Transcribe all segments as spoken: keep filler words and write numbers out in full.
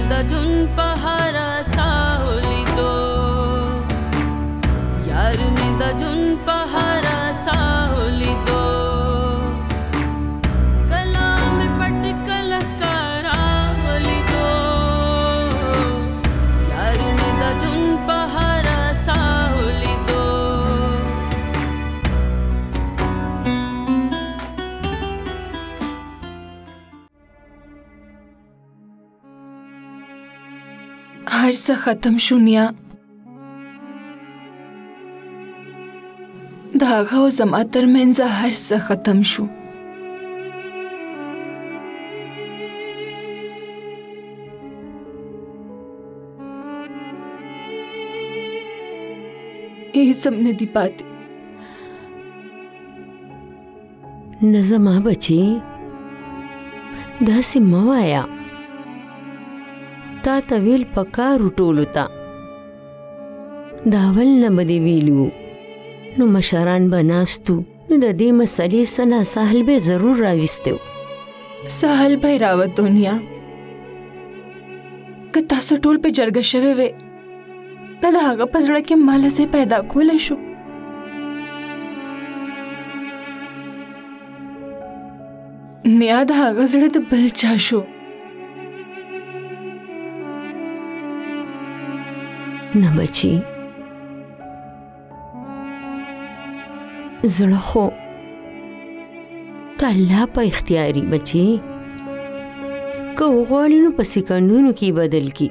د جون په هر ساه لیدو یار مې د جون په هر ساه لیدو کلا مې پټ کله کرا لیدو یار مې د جون په هر ساه لیدو هر څه ختم شو نیا د هغه او زما ترمنځ هر څه ختم شو هیڅ هم نه دي پاتې نه زما بچی داسې مه وایه تا ته ویل پکارو ټولو ته د اول نه به دې ویلي نو مشران به ناست وو نو د دې مسلې څه ناڅه حل به یې ضرور راویستی و څه حل به یې راوتو نیا که تاسو ټول پې جرګه شوې وې نه د هغه په زړه کې ما له ځای پیدا کولی شو نیا د هغه زړه د بل چا شو نه بچی زړه خو د الله په اختیاري بچی که وغواړي نو په سکندونو کې بدل کی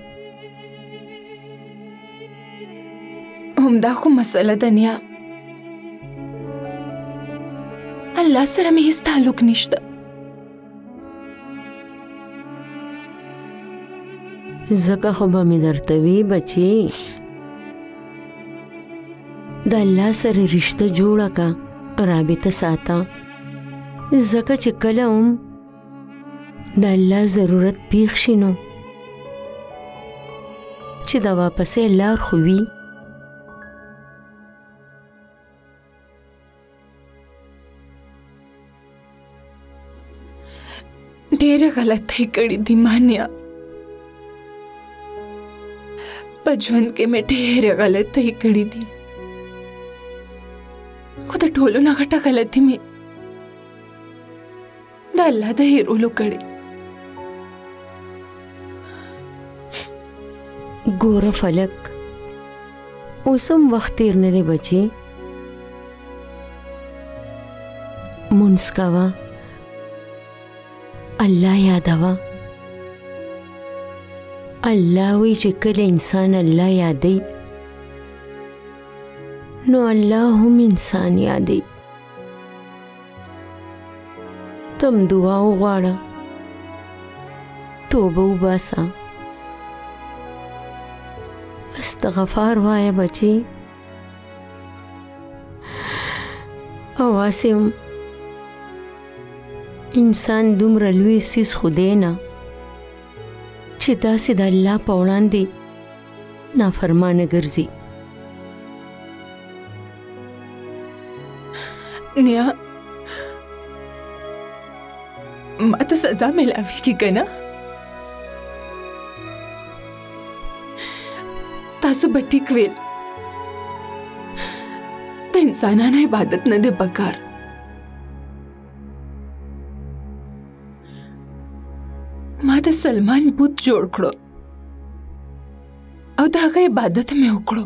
همدا خو مسله ده نیا الله سره مې هیڅ تعلق نشته ځکه خو به مې درته وی بچی د الله سره رشته جوړه که رابطه ساته ځکه چې کله هم د الله ضرورت پیښ شي نو چې د واپسې لار خو وي ډېرې غلطۍ کړې دي ما نیا په ژوند کې مې ډېرې غلطۍ کړې دي خو د ټولو نه غټه غلطي مې د الله د هیرولو کړې ګوره فلک اوس هم وخت تېر نه دی بچې مونځ کوه الله یادوه الله وی چې کله انسان الله یادوي نو الله هم انسان یادوي تم دعا وغواړه توبه وباسه استغفار وایه بچی او هسې هم انسان دومره لوی څیز خو دی نه چې داسې د الله په وړاندې نافرمانه ګرځي نیا ما ته سزا ملاویږي که نه تاسو به ټیک ویل د انسانانو عبادت نه دی پکار ما د سلمان بت جوړ کړو او د هغه عبادت مې وکړو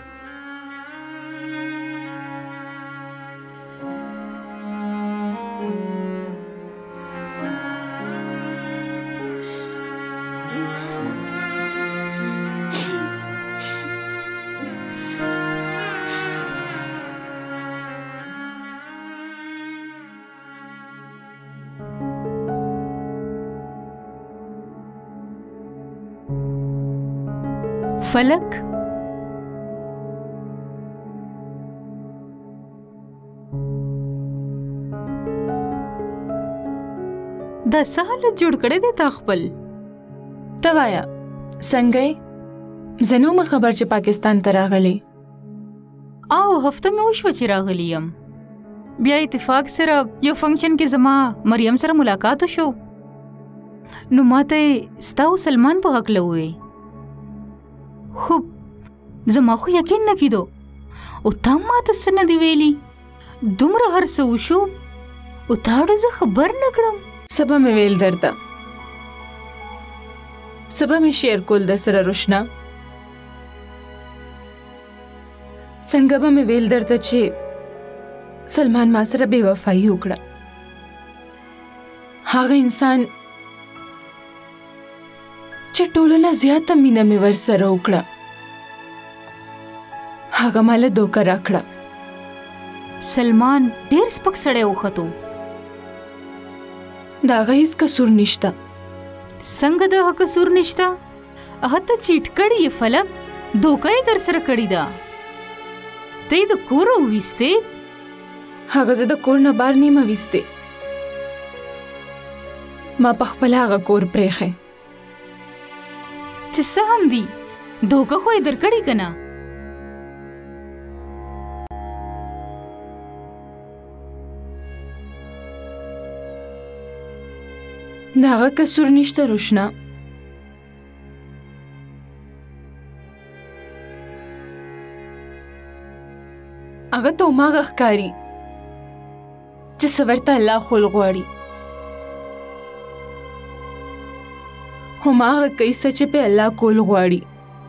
فلک دا څه حالت جوړ کړی دی تا خپل ته وایه څنګه یې زه نه وم خبر چې پاکستان ته راغلی او هفته مې وشوه چې راغلی یم بیا اتفاق سره یو فنکشن کې زما مریم سره ملاقات وشو نو ماته ستا او سلمان په حق لوي خو زما خو یقین نه کیدو او تا ماته څه نه دی ویلي دومره هر څه وشو او تا ډېر زه خبر نه کړم سبا مې ویل درته سبا مې شیر کول در سره روشنا څنګه به مې ویل درته چې سلمان ما سره بې وفایي وکړه هغه انسان چې ټولو نه زیاته مینه مې ورسره وکړه هغه ماله دوکه راکړه سلمان ډېر سپک سړی وختو د هغه هیڅ قصور نشته څنګه د هغه قصور نشته هغه ته چیټ کړی یې فلک دوکه یې در سره کړې ده ته یې د کوره وویستې هغه زه د کور نه بار نیمه ویستې ما پخپله هغه کور پرېښی چې څه هم دي دوکه خو یې درکړې که نه د هغه قصور نشته روشنا هغه ته هماغه ښکاري چې څه ورته الله خول غواړي هماغه کوي څه چې پې الله کول غواړي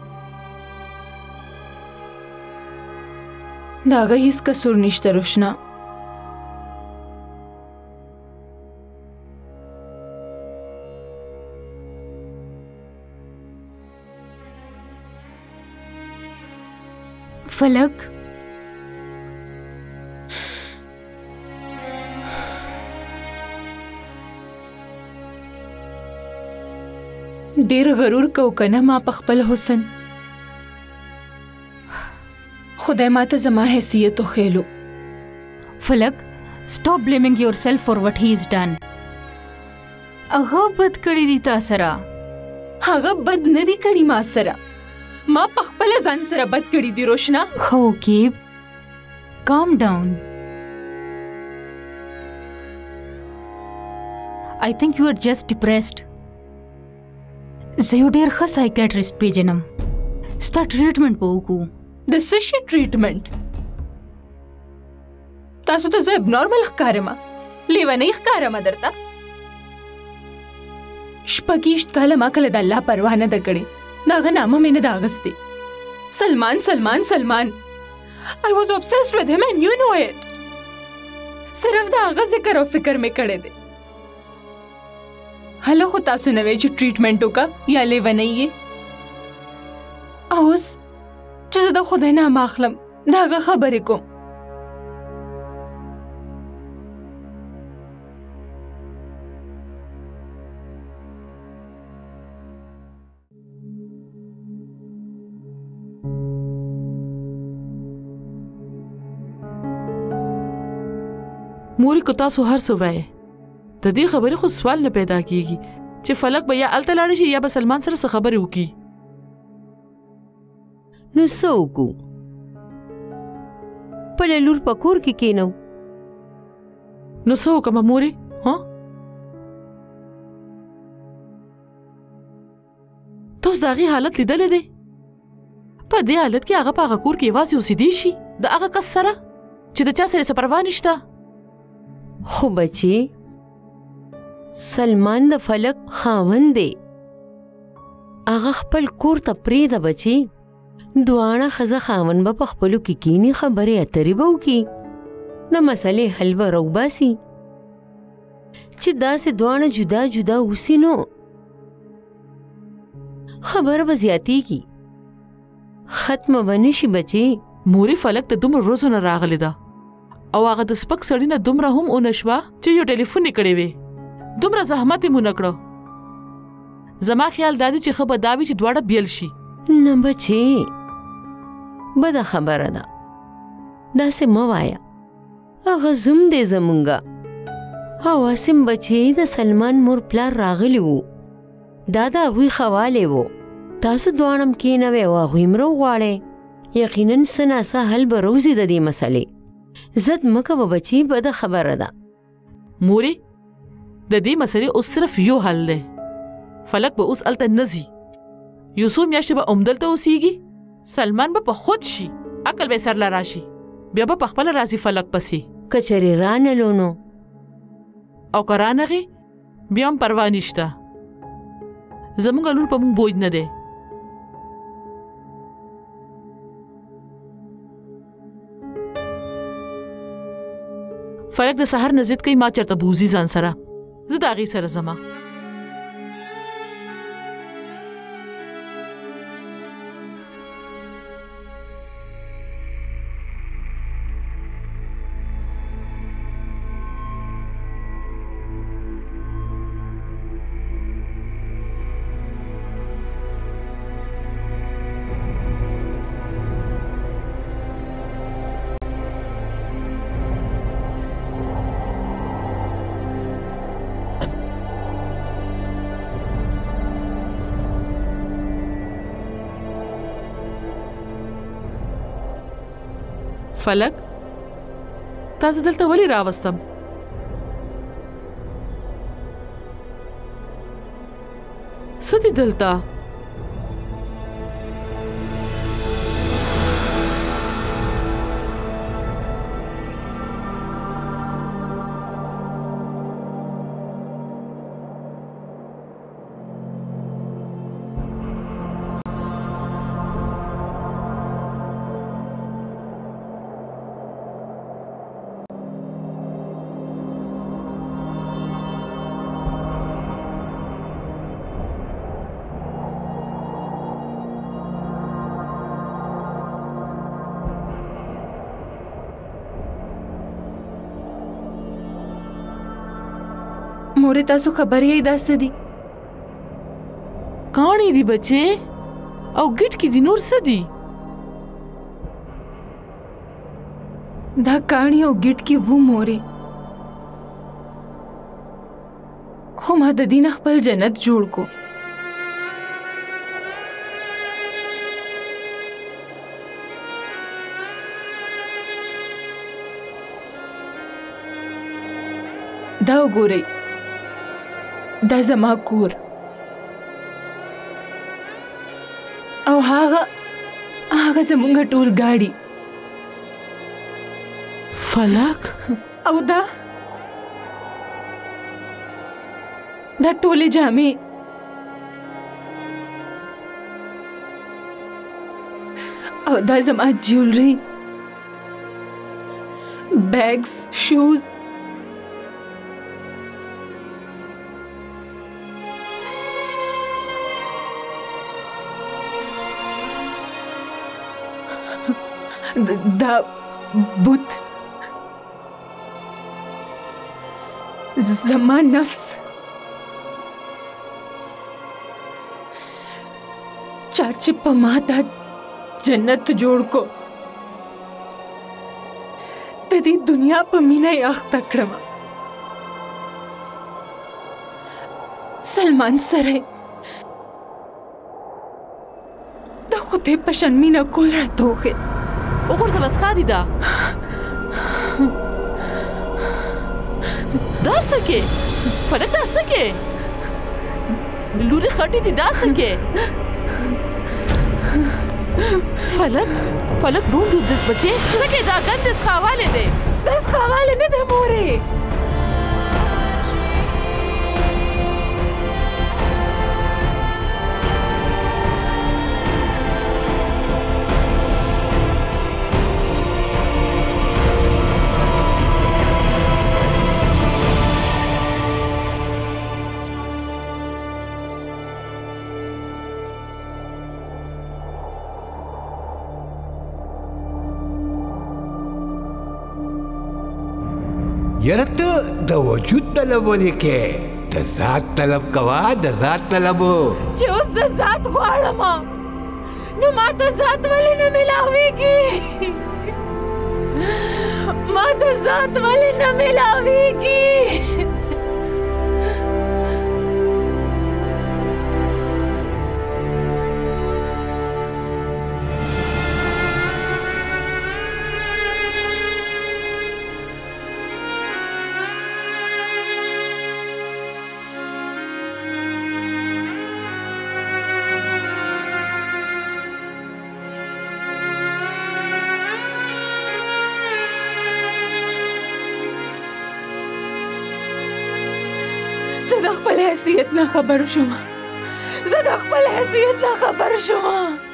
د هغه هیڅ قصور نشته روشنا فلک ډېر غرور کو کنه ما په خپل حسن خدای ماته زما حیثیت وښیلو فلک stop blaming yourself for what he has done هغه بد کړي دي تا سره هغه بد نه دي کړي ما سره ما په خپله ځان سره بد کړي دي روشنا خو اوکې calm down I think you are just depressed زه یو ډېر ښه سایکیاټریسټ پیژنم ستا ټریټمنټ به وکړو د څه شي ټریټمنټ تاسو ته زه ابنارمل ښکارم لیونۍ ښکارم درته شپږیشت کاله ما کله د الله پروا نه ده کړې د هغه نامه مې نه ده اخیستې سلمان سلمان سلمان I was obsessed with him and you know it صرف د هغه ذکر او فکر مې کړی دی هله خو تاسو نه وی چې ټریټمنټ وکړه یا لیونۍ یې اوس چې زه د خدای نام اخلم د هغه خبرې کوم موري کو تاسو هر څه وایي د دې خبرې خو سوال نه پیدا کیږي چې فلک به یا الته لاړ شي یا به سلمان سره څه خبرې وکړي نو څه وکړو خپله لور په کور کې کښېنو نو څه وکړم موري ها تاسو د هغې حالت لیدلی دی په دې حالت کې هغه په هغه کور کې یوازې اوسېدی شي د هغه کس سره چې د چا سره څه پروا نشته خو بچې سلمان د فلک خاوند دی هغه خپل کور ته پرېږده بچې دواړه ښځه خاوند به په خپلو کې کښېني خبرې اترې به وکړي د مسلې حل به راوباسي چې داسې دواړه جدا جدا اوسي نو خبره به زیاتېږي ختمه به نشي بچې موري فلک د دومره ورځو نه راغلی ده او هغه د سپک سړي نه دومره هم ونه شوه چې یو ټلیفون یې کړی وی دومره زحمت یې مو نه کړه زما خیال دا دی چې ښه به دا وي چې دواړه بیل شي نه بچې بده خبره ده داسې مه وایه هغه زوم دی زمونږه او عاصم بچې د سلمان مور پلار راغلی وو دا د هغوی خوالی وو تاسو دواړه هم کښېنوئ او هغوی هم راوغواړئ یقینا څه ناڅه حل به روزي د دې مسلې زد مه کوه بچې بده خبره ده موري د دې مسلې اوس صرف یو حل دی فلک به اوس الته نزي یو څو میاشتې به همدلته اوسیږي. سلمان به په خود شي، عقل به سر له راشي، بیا به په خپله راځي فلک پسې. که چېرې رانهلو نو او که رانغې بیا هم پروا نشته، زموږ لور په موږ بوج نه دی. فلک د سهار نه ضد کوي ما چېرته بوځي ځان سره، زه د هغې سره ځمه. فلک تاسو دلته ولې راوستم؟ څه دي دلته؟ مورې تاسو خبرې یې دا څه دي؟ کاڼي دي بچې او ګټ کې دي، نور څه دي؟ دا کاڼي او ګټ کې وو مورې، خو ما د دې نه خپل جنت جوړ کو. دا وګورئ، دا زما کور او هغه هغه زمونږ ټول ګاډي. فلک او دا دا ټولې جامې او دا زما جیولري، بیگز، شوز. دا بوت زما نفس، چا چې په ما دا جنت جوړ کو، د دې دنیا په مینه یې اخته کړم. سلمان سره د خدای په شان مینه کول راته وښیه. وګورځه بس ښه دي دا دا څه کې فلک، دا څه کې لورې خټې دي، دا څه کې فلک فلک ډون ډو دس بچې څه کې دا ګند دس خاواله دی، دس خاواله نه ده مورې. یره ته د وجود طلب ولې کې؟ د ذات طلب کوه، د ذات طلبو. چې اوس د ذات غواړم نو ما ته ذات ولې نه ملاویږي؟ ما ته ذات ولې نه ملاویږي؟ حیثیت نه خبر شوم زه د خپل حیثیت نه خبر شوم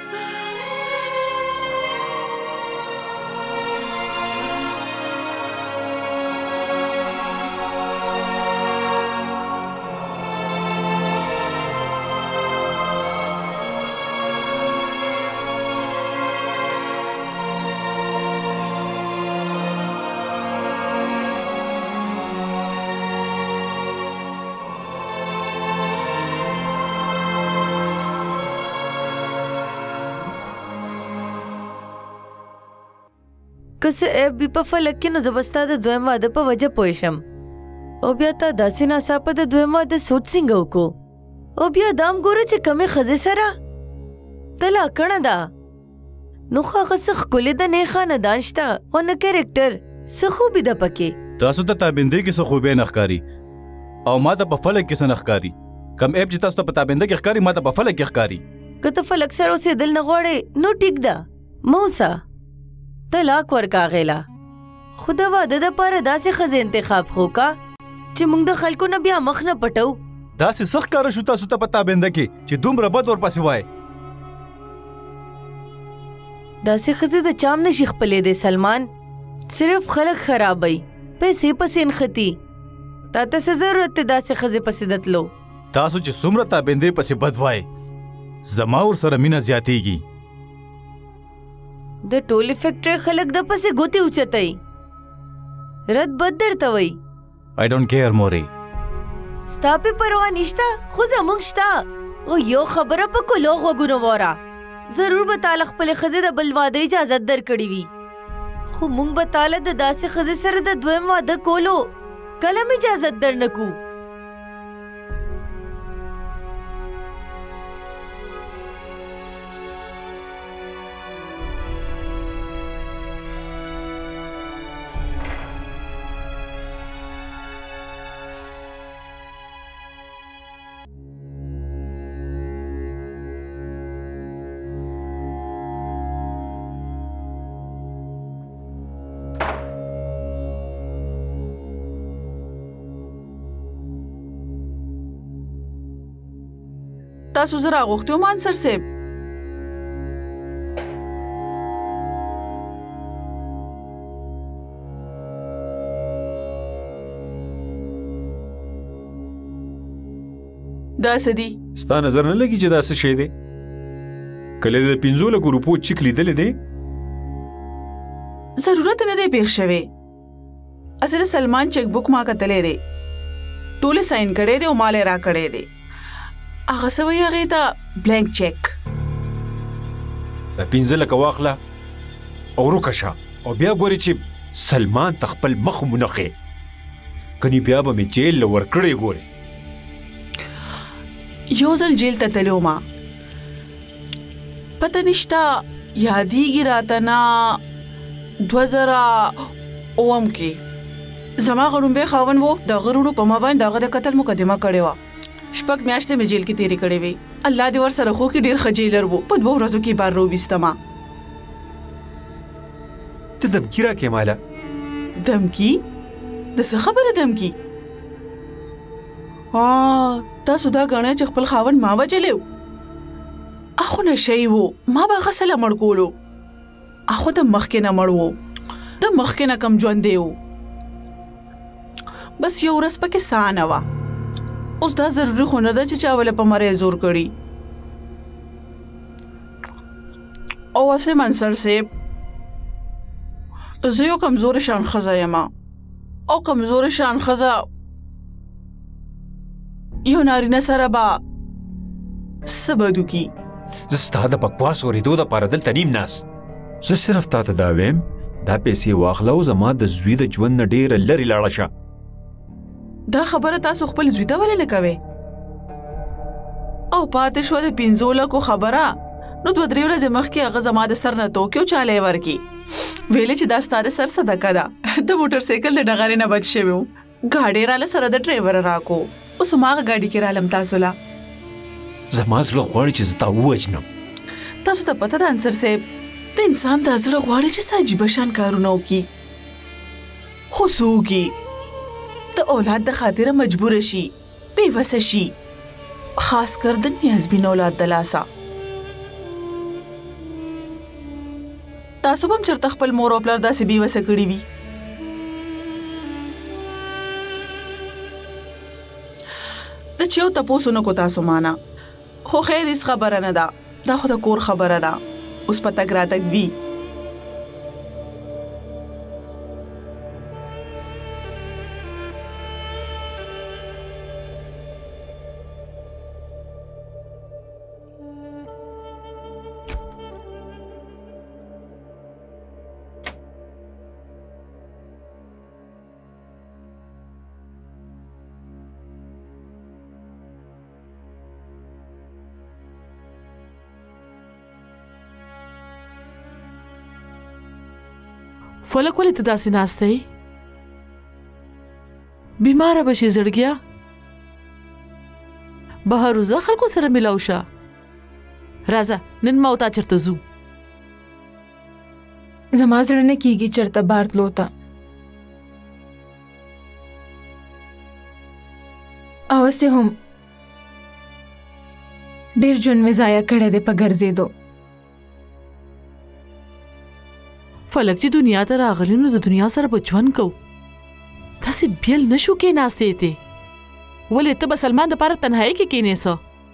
که څه عیب وي په فلک کې نو زه به ستا د دویم واده په وجه پوه شم او بیا تا داسې ناڅاپه د دویم واده سوچ څنګه وکړو او بیا دا هم ګوره چې کمې ښځې سره ته لا کڼه ده نو خو هغه څه ښکلې ده نه خاندان شته او نه کرکټر څه خوبي ده پکې تاسو ته تابندۍ کې څه خوبۍ نه ښکاري او ما ته په فلک کې څه نه ښکاري کم عیب چې تاسو ته په تابنده کې ښکاري ما ته په فلک کې ښکاري که ته فلک سره اوسېدل نه غواړې نو ټیک ده مه اوسه طلاق ورکا غیلا خو د واده دپاره داسې ښځې انتخاب خو کا چې موږ د خلکو نه بیا مخ نه پټو داسې څه ښکاره شو تاسو ته په تابنده کې چې دومره بد ورپسې وای داسې ښځې د چام نشي خپلېدی سلمان صرف خلک خرابوي پیسې پسې نښتي تا ته څه ضرورت دی داسې ښځې پسې د تلو تاسو چې څومره تابندې پسې بد وای زما ورسره مینه زیاتېږي د ټولې فیکټرۍ خلک د پسې ګوتې اوچتوي رد بد درته وایي I don't care مورې ستا پې پروا نشته خو زموږ شته او یو خبره په کلو غوږونو واوره ضرور به تاله خپلې ښځې د بل واده اجازت درکړې وي خو موږ به تاله د داسې ښځې سره د دویم واده کولو کله م اجازت درنه کړو تاسو زه راغوښتي وم انصر صاحب دا څه دي ستا نظر نه لګي چې دا څه شی دی کله د پنځو لکو روپو چیک لیدلی دی ضرورت نه دی پېښ شوی اصل سلمان چیک بک ما کتلی دی ټوله ساين کړی دی او مال یې را کړی دی هغه څه وایي هغې ته بلینک چیک پنځه لکه واخله او روکه شه او بیا ګورې چې سلمان ته خپل مخ منخې کني بیا به مې جیل له ورکړی ګورې یو ځل جیل ته تللی وم پته نشته یادېږي راته نه دوه زره اووم کې زما غړومبی خاوند و د غرونو په ما باندې دغه د قتل مقدمه کړې وه شپږ میاشتې مې جیل کې تېرې کړې وې الله دې ورسره خو کې ډېر ښه جیلر و په دوو ورځو کې بار راوویستمه ته دمکي راکې ماله دمکي د څه خبره دمکي تاسو دا ګڼئ چې خپل خاوند ما وجلی و اخو نشی و ما به هغه څه له مړ کولو اخو د مخکې نه مړ و د مخکې نه کم ژوندی و بس یو ورځ پکې ساه نه وه اوس دا ضروري خو نه ده چې چا ولې په مری زور کړي او وسیم انصر صاحب زه یو کمزورې شان ښځه یم او کمزورې شان ښځه یو نارینه سره به څه بد وکړي زه ستا د بکواس اورېدو دپاره دلته نیم ناست زه صرف تا ته دا ویم دا پیسې واخله او زما د زوی د ژوند نه ډېره لرې لاړه شه دا خبره تاسو خپل زوی ته ولې نه کوئ او پاتې شوه د پنځو لکو خبره نو دوه درې ورځې مخکې هغه زما د سر نه توکې او چالی یې ورکړي ویلې چې دا ستا د سر صدقه ده د موټر سایکل د ډغرې نه بچ شوی و ګاډی راله سره د ډرایور راکو اوس هماغه ګاډي کې رالم تاسو له زما زړه غواړي چې زه تا ووجنم تاسو ته پته ده انصر صاحب د انسان دا زړه غواړي چې څه عجیبه شان کارونه وکړي خو څه وکړي د اولاد د خاطره مجبوره شي بېوسه شي، خاص کر د نیازبین اولاد د لاسه. تاسو به هم چېرته خپل مور او پلار داسې بېوسه کړي وي. د چې یو تپوس ونه کو تاسو مانه، خو خیر هېڅ خبره نه ده، دا خو د کور خبره ده. اوس په تګ راتګ وي. فلک ولې ته داسې ناسته یې؟ بیماره به شې زړګیا؟ بهر وځه، خلکو سره میلاو شه. راځه نن ما او تا چېرته ځو. زما زړه نه کېږي چېرته بار تلو ته. اوسې هم ډېر ژوند مې ضایع کړی دی په ګرځېدو. فلک چې دنیا ته راغلی نو د دنیا سره به ژوند کوو. داسې بیل نشو کېناستې ته. ولې ته به سلمان دپاره تنهایي کې کېنېسه؟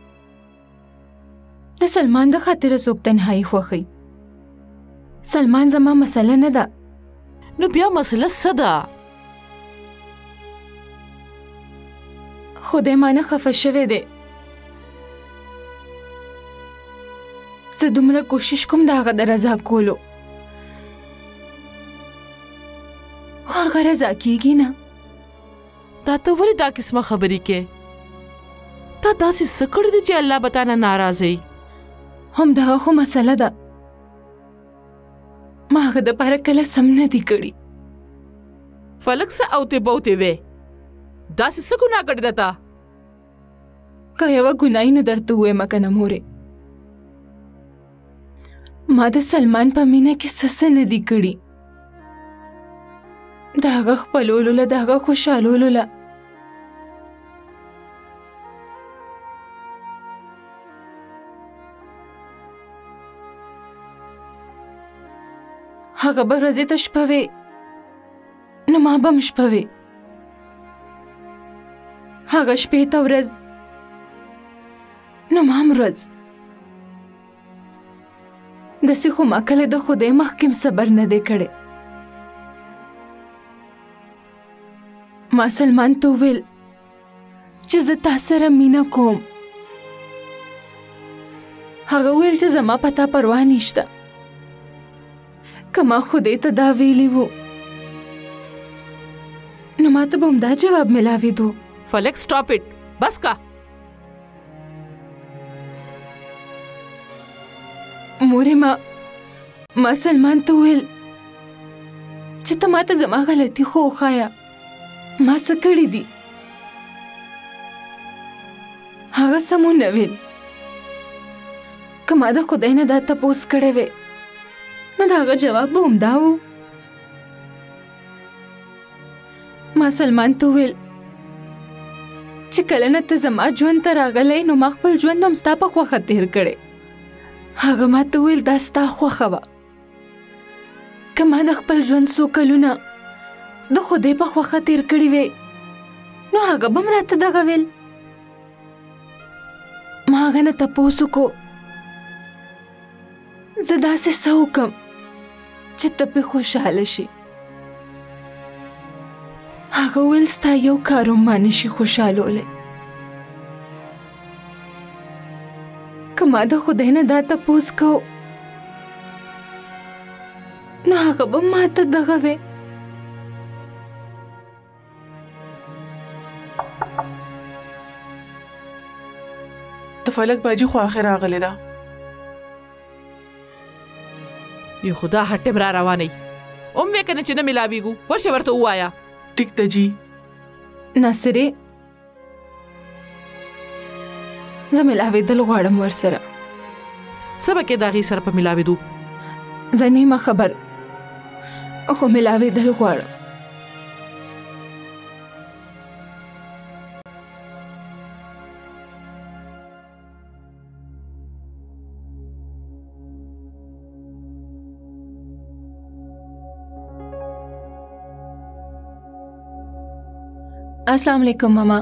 د سلمان د خاطره څوک تنهایي خوښوي؟ سلمان زما مسله نه ده. نو بیا مسله څه ده؟ خدای مانه خفه شوی دی. زه دومره کوشش کوم د هغه د رضا کولو، خو هغه رضا کېږي نه. دا ته ولې دا قسمه خبرې کې؟ تا داسې څه کړي دي چې الله به تا نه ناراضه وي؟ همدغه خو مسله ده. ما هغه دپاره کله سم نه دي کړي. فلک څه اوتې بوتې وې؟ داسې څه ګناه کړې ده تا؟ که یوه ګناه نو درته ووایم که نه مورې، ما د سلمان په مینه کې څه څه نه دي کړي. د هغه خپلولو له، د هغه خوشحالولو له. هغه به ورځې ته شپه وې نو ما به هم شپه وې. هغه شپې ته ورځ نو ما هم ورځ. داسې خو ما کله د خدای مخکې صبر نه دی کړی. ما سلمان ته وویل چې زه تا سره مینه کوم. هغه وویل چې زما په تا پروا نشته. که ما خدای ته دا ویلي وو نو ما ته به همدا جواب میلاوېدو. فلک سټاپ اټ، بس کا. مورې ما ما سلمان ته وویل چې ته ما ته زما غلطي خو وښایه، ما څه کړي دي. هغه څه مو نه ویل. که ما د خدای نه دا تپوس کړی وی نو د هغه جواب به همدا و. ما سلمان ته وویل چې کله نه ته زما ژوند ته راغلی نو ما خپل ژوند هم ستا په خوښه تېر کړی. هغه ما ته وویل دا ستا خوښه وه. که ما د خپل ژوند څو کلونه د خدای په خوښه تېر کړي وی نو هغه به م راته دغه ویل. ما هغه نه تپوس وکړو زه داسې څه وکړم چې ته پې خوشحاله شي. هغه ویل ستا یو کار هم ما نشي خوشحالولی. که ما د خدای نه دا تپوس کو نو هغه به ما ته دغه وی. د فلک باجی خو آخر راغلی ده. یو خدا هټم را رواني اوم وې کنه چې نه ملاويګو ورشه ورته وایا. ټیک ته جی. ناصرې زه ملاوېدل غواړم ورسره. څه به کې د هغې سره په ملاوېدو؟ زه نیمه خبر خو ملاوېدل غواړم. अस्सलाम वालेकुम मामा।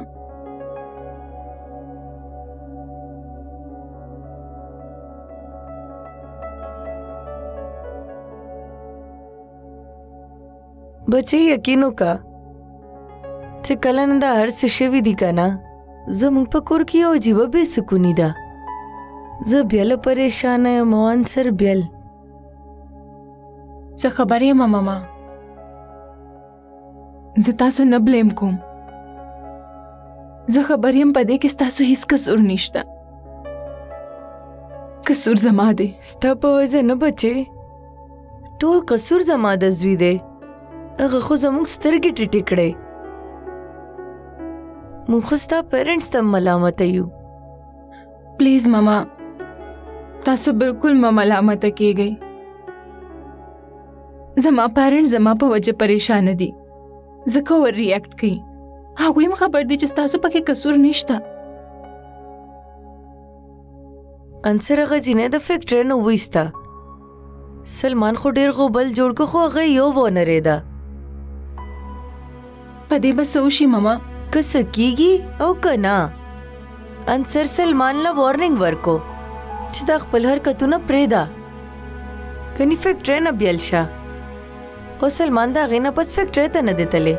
बच्चे यकीन का چې کله نه دا هر څه شوي دي که نه زموږ په کور کې یو عجیبه بېسکوني ده. زه بیله پریشانه یم او عنصر بیل. زه خبر یم ماما، زه تاسو نه بلیم کوم. زه خبر یم په دې کې ستاسو هیڅ قصور نشته. قصور زما دی. ستا په وجه نه بچې، ټول قصور زما د زوی دی. هغه خو زموږ سترګې ټیټې کړې. موږ خو ستا پیرنټس ته ملامته یو. پلیز ماما، تاسو بالکل ما ملامته کیږئ. زما پیرنټ زما په وجه پریشان دي، ځکه ور ریاکټ کوي. هغوی هم خبر دي چې ستاسو پکې قصور نشته. عنصر هغه جینۍ د فیکټرۍ نه وویسته. سلمان خو ډېر غوبل جوړ کړ خو هغه یو ونرېده. په دې به څه وشي ماما؟ که څه کیږي او که نه، عنصر سلمان له وارننګ ورکو چې دا خپل حرکتونه پرېږده، کني فیکټرۍ نه بیل شه. او سلمان د هغې نه پس فیکټرۍ ته نه دی تللی.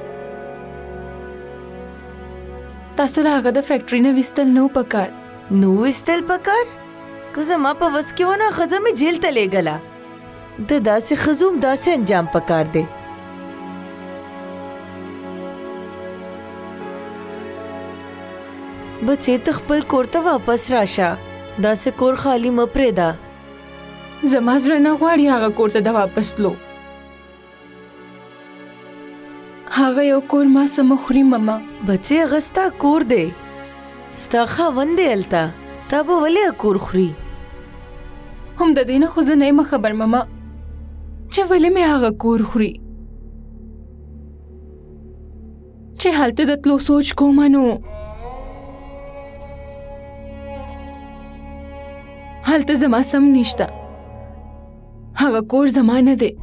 تاسو له هغه د فیکټرۍ نه ویستل نه و پکار. نو ویستل پکار؟ که زما په وس کې ونه ښځه مې جیل ته لیږله. د داسې ښځو هم داسې انجام پکار دی. بچې ته خپل کور ته واپس راشه. داسې کور خالی مه پرېږده. زما زړه نه غواړي هغه کور ته د واپس تلو. هغه یو کور ما څه مه خوري ماما. بچې هغه ستا کور دی، ستا خاوند دی هلته. تا به ولې کور خوري؟ هم د دې نه خو زه نه یم خبر ماما چې ولې مې هغه کور خوري. چې هلته د تلو سوچ کومه نو هلته زما سم نشته. هغه کور زما نه دی.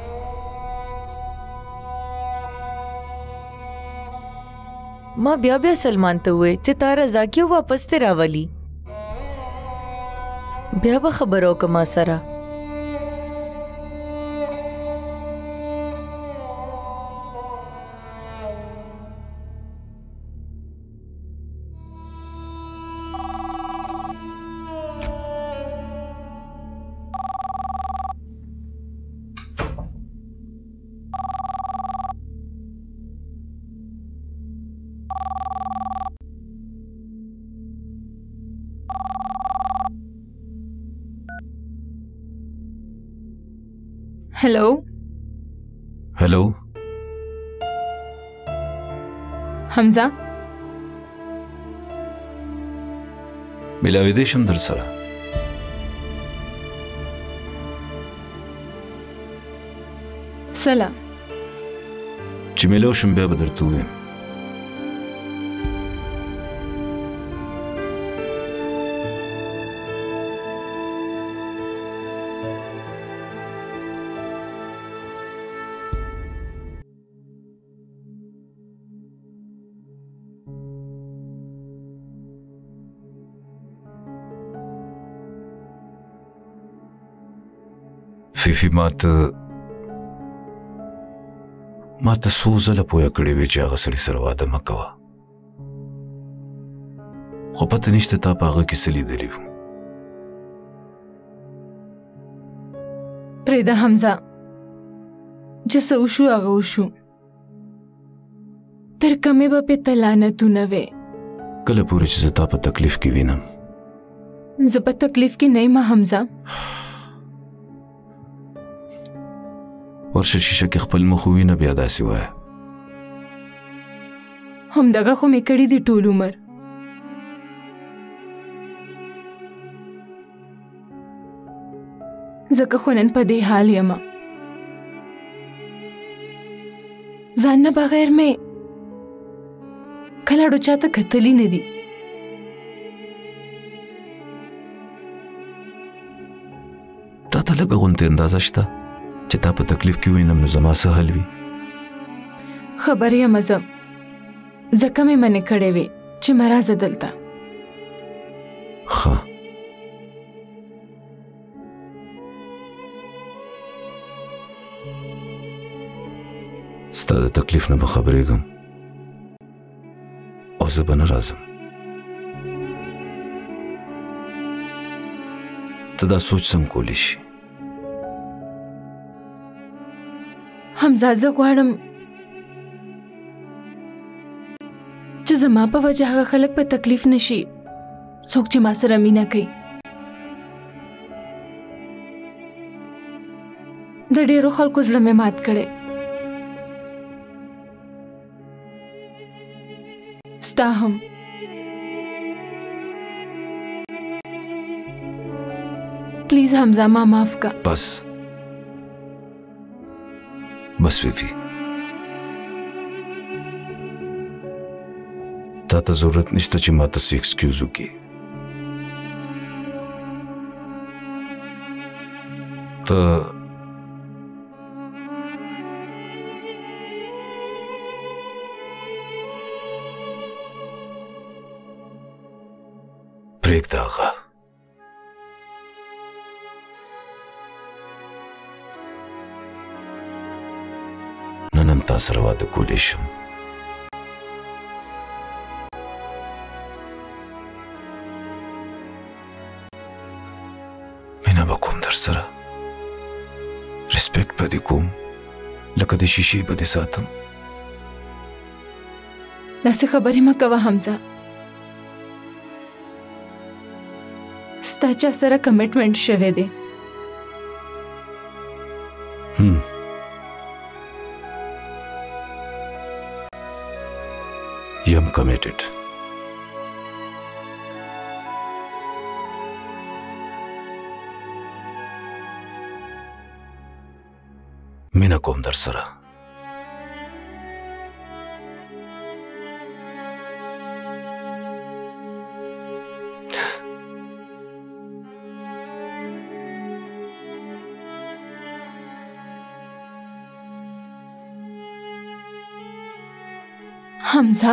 ما بیا بیا سلمان ته وویل چې تا رضا کې واپس ته راولي. بیا به خبره وکړه ما سره. Hello hello Hamza मिलाوي دې شم در سره. سلام. چې ملاو شم بیا به درته ووایم. فیفی ماته ماته څو ځله پوهه کړې وې چې هغه سړي سره واده مه کوه، خو پته نشته تا په هغه کې څه لیدلي وو. پرېږده حمزه، چې څه وشو هغه وشو. تر کومې به پې ته لعنتونه وې. کله پورې چې زه تا په تکلیف کې وینم. زه په تکلیف کې نه یم حمزه. ورشه شیشه کې خپل مخ ووینه بیا داسې وایه. همدغه خو مې کړي دي ټول عمر. ځکه خو نن په دې حال یم. ځان نه بغیر مې کله ډو چاته کتلی نه دي. تا ته لږه غونتې اندازه شته چې تا په تکلیف کې وینم نو زما څه حل وي؟ خبر یم زه ځکه مې منې کړې وې چې مه راځه دلته. ښه ستا د تکلیف نه به خبرېږم او زه به نه راځم. ته دا سوچ څنګه کولی شي؟ حمزه زه غواړم چې زما په وجه هغه خلک په تکلیف نشي څوک چې ما سره مینه کوي. د ډېرو خلکو زړه مې مات کړی. ستا هم. پلیز حمزه ما معاف کا. بس بس فیفی تا ته ضرورت نشته چې ما ته څه ایکسکیوز وکړي. ته پرېږده هغه. نن هم تا سره واده کولی شم. مینه به کوم در سره، ریسپیکټ به دې کوم، لکه د شیشې به دې ساتم. داسې خبرې مه کوه حمزه. ستا چا سره کمیټمنټ شوی دی. هم یم کمیټډ. مینه کوم در سره. حمزه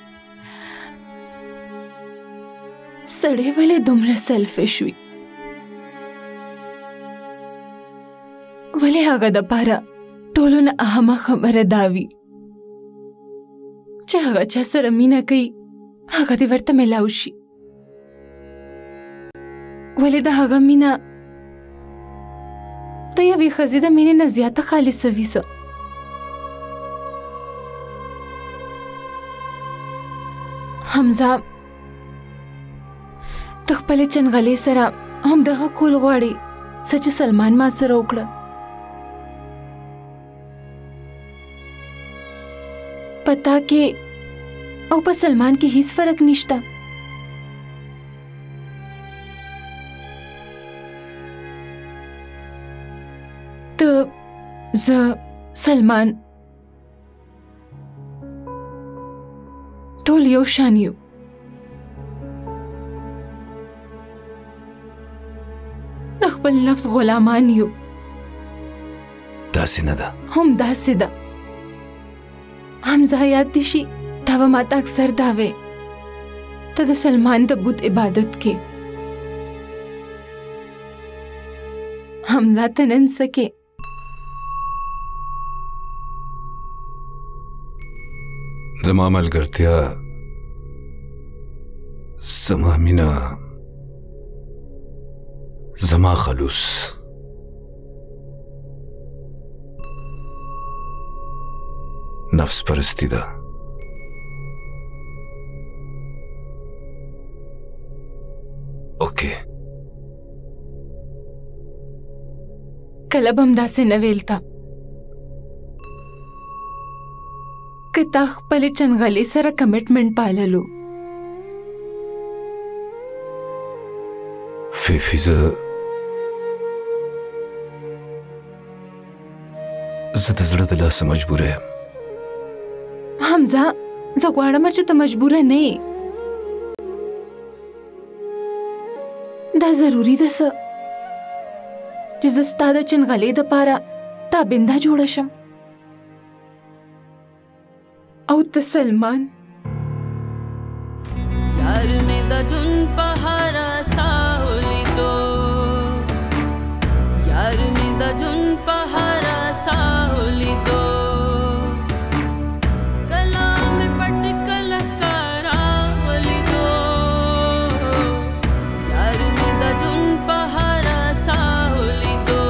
سړی ولې دومره سیلفش وي؟ ولې هغه دپاره ټولو نه اهمه خبره دا وي چې هغه چا سره مینه کوي هغه دې ورته میلاو شي؟ ولې د هغه مینه د یوې ښځې د مینې نه زیاته خالصه وي څه؟ حمزه ته خپلې چنغلې سره همدغه کول غواړې څه چې سلمان ما سره وکړه. په تا کې او په سلمان کې هیڅ فرق نشته. ته زه سلمان ټول یو شان یو. د خپل نفس غلامان یو. داسې نه ده. هم داسې ده. حمزه یاد دي شي تا به ماته اکثر دا وې ته د سلمان د بت عبادت کې. حمزه ته نن څه کې زما ملګرتیا، زما مینه، زما خلوص نفس پرستی ده. اوکې کله به هم داسې نه ویل تا که تا خپلې چنغلې سره کمیټمنټ پاللو. فیفی زه زه د زړه د لاسه مجبوره یم. حمزه زه غواړم چې ته مجبوره نه یې. دا ضروري ده څه چې زه ستا د چنغلې دپاره تابنده جوړه شم او ته سلمان د جون په هر ساولي دو یار می د جون په هر ساولي دو کلام پټ کل کرا ولي دو یار می د جون په هر ساولي دو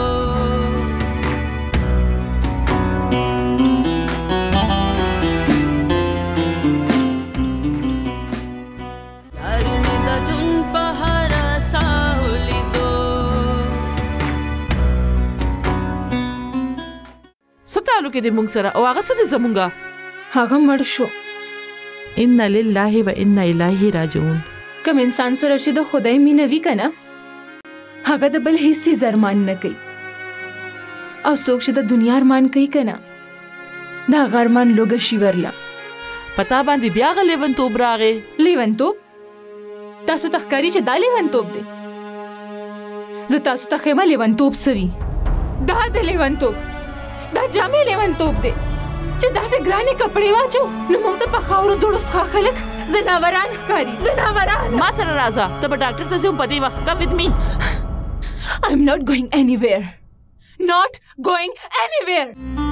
یار می د جون په هر ساولي دو ستالو کې د مونږ سره او هغه څه د زمونږه هغه مړ شو. ان لله و انا الیه راجعون. کم انسان سره چې د خدای مینه وي کنه هغه د بل هیڅ څیز ارمان نه کوي او څوک چې د دنیا ارمان کوي کنه دا هغه ارمان لوږه شي ورله. پتا باندې بیا غ لیونتوب راغې. لیونتوب تاسو ته ښکاري چې دا لیونتوب دی؟ زه تاسو ته ښیم لیونتوب څه وي. دا د لیونتوب دا جامې لیونتوب دی چې داسې ګرانې کپړې واچو نو موږ ته په خاورو دوړو څخه خلک زناوران ښکاري. زناوران ما سره راځه ته به ډاکټر ته ځم په دې وخت کم with me. I'm not going anywhere. Not going anywhere.